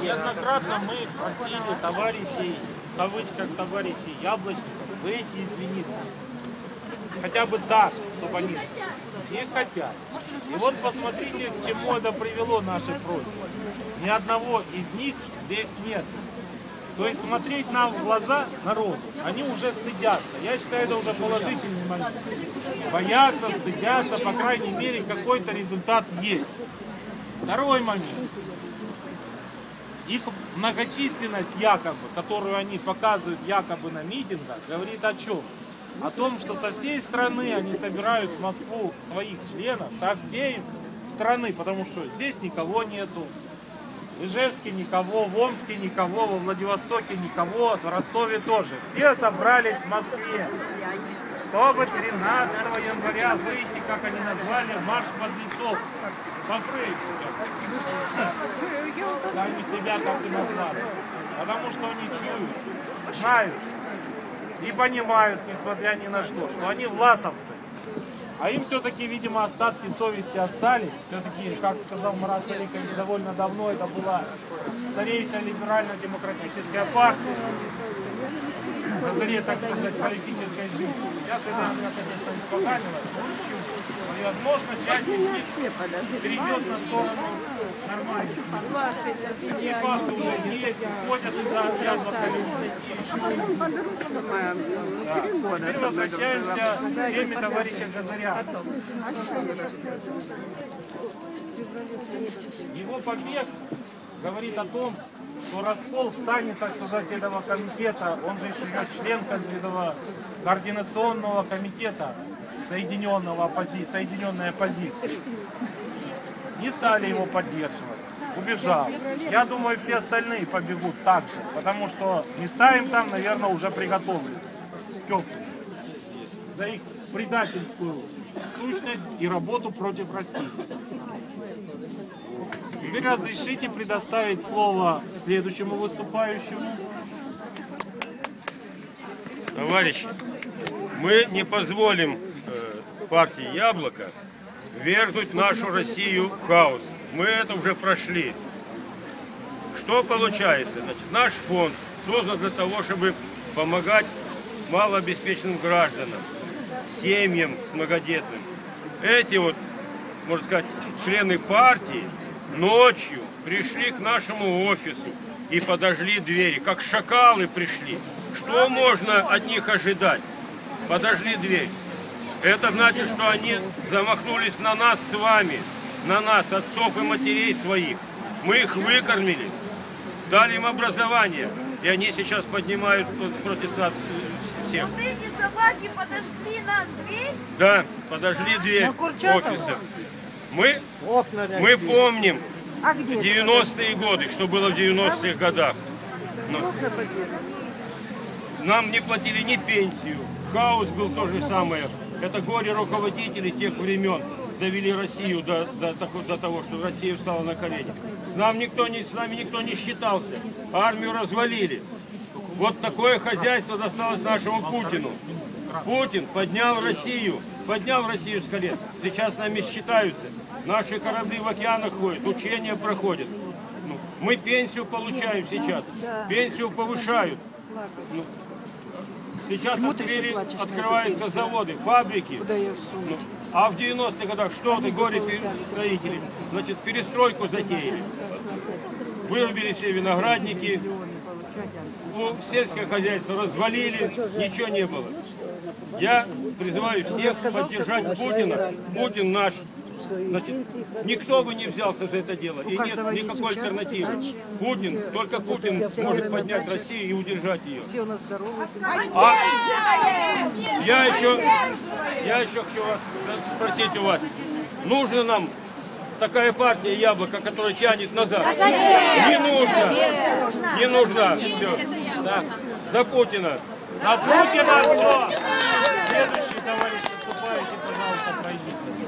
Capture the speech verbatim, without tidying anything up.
Неоднократно мы просили товарищей, в кавычках товарищей Яблочников, выйти извиниться. Хотя бы так, чтобы они не хотят. И вот посмотрите, к чему это привело наши просьбы. Ни одного из них здесь нет. То есть смотреть нам в глаза народу, они уже стыдятся. Я считаю, это уже положительный момент. Боятся, стыдятся, по крайней мере, какой-то результат есть. Второй момент. Их многочисленность якобы, которую они показывают якобы на митингах, говорит о чем? О том, что со всей страны они собирают в Москву своих членов, со всей страны, потому что здесь никого нету. В Ижевске никого, в Омске никого, во Владивостоке никого, в Ростове тоже. Все собрались в Москве, чтобы тринадцатого января выйти, как они назвали, марш подлецов. По Фрейду. Сами себя как и назвали. Потому что они чуют, знают и понимают, несмотря ни на что, что они власовцы. А им все-таки, видимо, остатки совести остались. Все-таки, как сказал Марат Царикович, довольно давно это была старейшая либерально-демократическая партия. На заре, так сказать, политической жизни. Сейчас это меня, конечно, испоганилось, но ничего. И, возможно, часть из них перейдет на сторону нормальных. Такие факты уже есть, ходят из-за отрядов да. Теперь возвращаемся к теме товарища Газаряна. Его побег говорит о том, что раскол в стане, так сказать, этого комитета, он же еще член этого координационного комитета соединенного оппози... соединенной оппозиции, не стали его поддерживать, убежал. Я думаю, все остальные побегут так же, потому что места им там, наверное, уже приготовлены. За их предательскую сущность и работу против России. Теперь разрешите предоставить слово следующему выступающему. Товарищи, мы не позволим э, партии Яблоко ввергнуть нашу Россию в хаос. Мы это уже прошли. Что получается? Значит, наш фонд создан для того, чтобы помогать малообеспеченным гражданам, семьям с многодетным. Эти вот, можно сказать, члены партии ночью пришли к нашему офису и подожгли двери, как шакалы пришли. Что можно от них ожидать? Подожгли дверь. Это значит, что они замахнулись на нас с вами, на нас, отцов и матерей своих. Мы их выкормили, дали им образование, и они сейчас поднимают против нас всех. Вот эти собаки подожгли нам дверь? Да, подожгли дверь офиса. Мы, мы помним девяностые годы, что было в девяностых годах. Но нам не платили ни пенсию, хаос был то же самое. Это горе руководителей тех времен довели Россию до, до, до того, что Россия встала на колени. С нами никто не, с нами никто не считался, армию развалили. Вот такое хозяйство досталось нашему Путину. Путин поднял Россию, поднял Россию с колен. Сейчас с нами считаются. Наши корабли в океанах ходят, учения проходят. Ну, мы пенсию получаем сейчас, пенсию повышают. Ну, сейчас открыли, открываются заводы, фабрики. Ну, а в девяностых годах что ты, горе-строители, значит, перестройку затеяли. Вырубили все виноградники, сельское хозяйство развалили, ничего не было. Я призываю всех поддержать Путина. Путин наш. Значит, никто бы не взялся за это дело, и нет никакой альтернативы. Путин, только Путин может поднять Россию и удержать ее. А я еще, я еще хочу вас спросить у вас, нужна нам такая партия Яблоко, которая тянет назад? Не нужно, не нужна. Все. Да. За Путина. За Путина все. Следующий товарищ выступающий, пожалуйста, пройдите.